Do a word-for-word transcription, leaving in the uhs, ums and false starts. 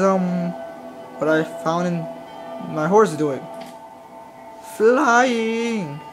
um what I found in my horse doing. Flying.